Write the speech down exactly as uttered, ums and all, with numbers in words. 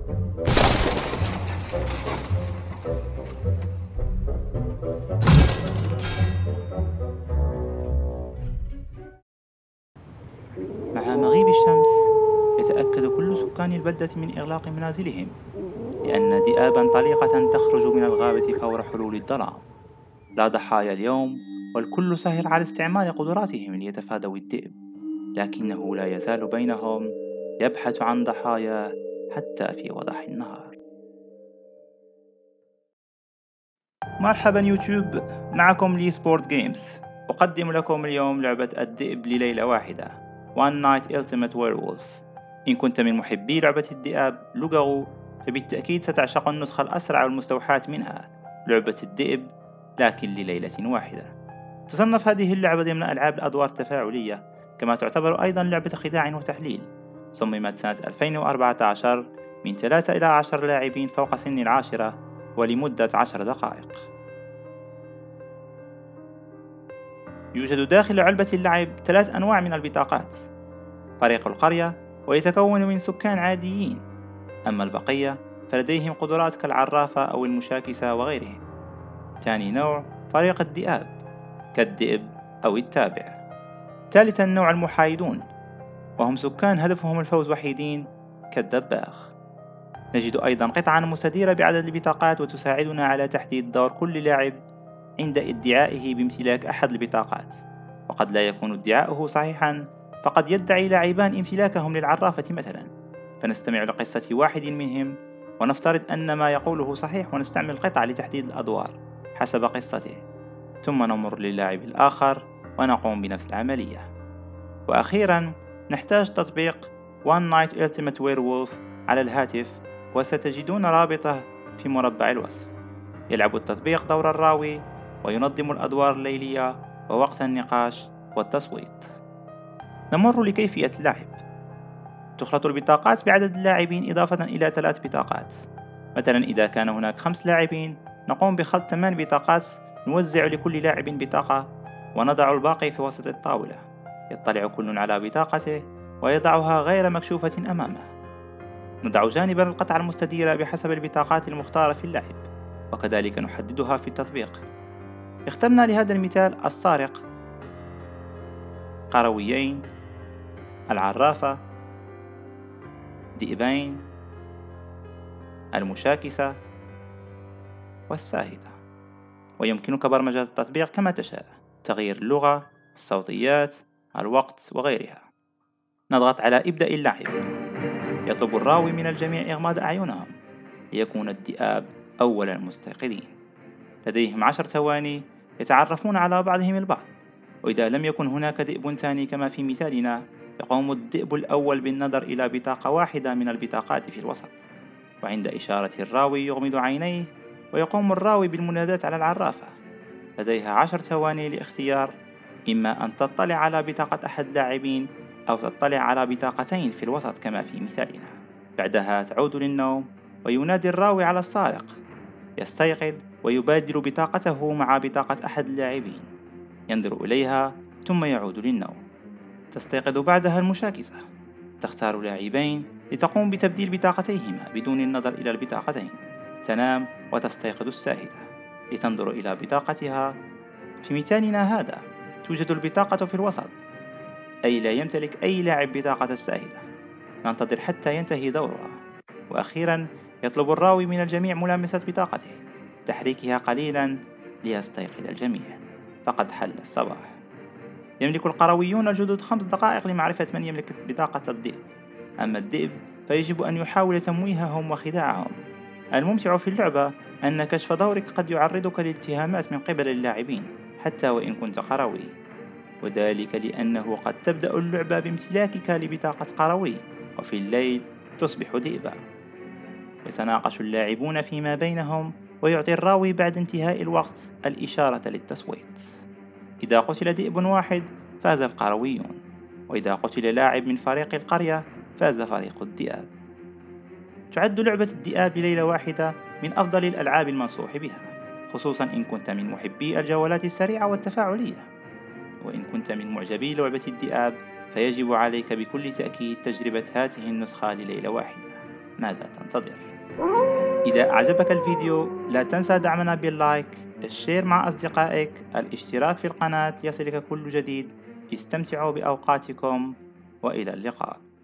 مع مغيب الشمس يتأكد كل سكان البلدة من إغلاق منازلهم، لأن ذئابا طليقة تخرج من الغابة فور حلول الظلام. لا ضحايا اليوم، والكل سهر على استعمال قدراتهم ليتفادوا الذئب، لكنه لا يزال بينهم يبحث عن ضحاياه حتى في وضح النهار. مرحبا يوتيوب، معكم لي سبورت جيمز. أقدم لكم اليوم لعبة الذئب لليلة واحدة One Night Ultimate Werewolf. إن كنت من محبي لعبة الذئاب لوغارو، فبالتأكيد ستعشق النسخة الأسرع والمستوحاة منها، لعبة الذئب لكن لليلة واحدة. تصنف هذه اللعبة ضمن ألعاب الأدوار التفاعلية، كما تعتبر أيضا لعبة خداع وتحليل. صممت سنة ألفين وأربعة عشر من ثلاثة إلى عشرة لاعبين فوق سن العاشرة ولمدة عشر دقائق. يوجد داخل علبة اللعب ثلاث أنواع من البطاقات: فريق القرية ويتكون من سكان عاديين، أما البقية فلديهم قدرات كالعرافة أو المشاكسة وغيرهم. ثاني نوع فريق الذئاب كالذئب أو التابع. ثالثا نوع المحايدون، وهم سكان هدفهم الفوز وحيدين كالدباغ. نجد أيضا قطعا مستديرة بعدد البطاقات وتساعدنا على تحديد دور كل لاعب عند ادعائه بامتلاك أحد البطاقات، وقد لا يكون ادعاؤه صحيحا، فقد يدعي لاعبان امتلاكهم للعرافة مثلا، فنستمع لقصة واحد منهم ونفترض أن ما يقوله صحيح ونستعمل القطع لتحديد الأدوار حسب قصته، ثم نمر للاعب الآخر ونقوم بنفس العملية. وأخيرا نحتاج تطبيق One Night Ultimate Werewolf على الهاتف، وستجدون رابطه في مربع الوصف. يلعب التطبيق دور الراوي وينظم الأدوار الليلية ووقت النقاش والتصويت. نمر لكيفية اللعب. تخلط البطاقات بعدد اللاعبين إضافة إلى ثلاث بطاقات. مثلا إذا كان هناك خمس لاعبين نقوم بخلط ثمان بطاقات، نوزع لكل لاعب بطاقة ونضع الباقي في وسط الطاولة. يطلع كل على بطاقته ويضعها غير مكشوفة أمامه. نضع جانبا القطعة المستديرة بحسب البطاقات المختارة في اللعب، وكذلك نحددها في التطبيق. اخترنا لهذا المثال السارق، قرويين، العرافة، ذئبين، المشاكسة، والساهدة. ويمكنك برمجة التطبيق كما تشاء، تغيير اللغة، الصوتيات، الوقت وغيرها. نضغط على إبدأ اللعب. يطلب الراوي من الجميع إغماض أعينهم ليكون الذئاب أول المستيقظين. لديهم عشر ثواني يتعرفون على بعضهم البعض، وإذا لم يكن هناك ذئب ثاني كما في مثالنا، يقوم الذئب الأول بالنظر إلى بطاقة واحدة من البطاقات في الوسط، وعند إشارة الراوي يغمض عينيه ويقوم الراوي بالمناداة على العرافة. لديها عشر ثواني لاختيار، إما أن تطلع على بطاقة أحد اللاعبين أو تطلع على بطاقتين في الوسط كما في مثالنا. بعدها تعود للنوم وينادي الراوي على السارق. يستيقظ ويبادل بطاقته مع بطاقة أحد اللاعبين، ينظر إليها ثم يعود للنوم. تستيقظ بعدها المشاكسة، تختار لاعبين لتقوم بتبديل بطاقتيهما بدون النظر إلى البطاقتين. تنام وتستيقظ الساهدة لتنظر إلى بطاقتها. في مثالنا هذا توجد البطاقة في الوسط، أي لا يمتلك أي لاعب بطاقة الساهدة. ننتظر حتى ينتهي دورها، وأخيرا يطلب الراوي من الجميع ملامسة بطاقته، تحريكها قليلا ليستيقظ الجميع. فقد حل الصباح. يملك القرويون الجدد خمس دقائق لمعرفة من يملك بطاقة الذئب، أما الذئب فيجب أن يحاول تمويههم وخداعهم. الممتع في اللعبة أن كشف دورك قد يعرضك للاتهامات من قبل اللاعبين حتى وإن كنت قروي، وذلك لأنه قد تبدأ اللعبة بامتلاكك لبطاقة قروي، وفي الليل تصبح ذئبا. يتناقش اللاعبون فيما بينهم، ويعطي الراوي بعد انتهاء الوقت الإشارة للتصويت. إذا قتل ذئب واحد فاز القرويون، وإذا قتل لاعب من فريق القرية فاز فريق الذئاب. تعد لعبة الذئاب ليلة واحدة من أفضل الألعاب المنصوح بها، خصوصا إن كنت من محبي الجولات السريعة والتفاعلية. وإن كنت من معجبي لعبة الذئاب فيجب عليك بكل تأكيد تجربة هذه النسخة لليلة واحدة. ماذا تنتظر؟ إذا أعجبك الفيديو لا تنسى دعمنا باللايك، الشير مع أصدقائك، الاشتراك في القناة يصلك كل جديد. استمتعوا بأوقاتكم وإلى اللقاء.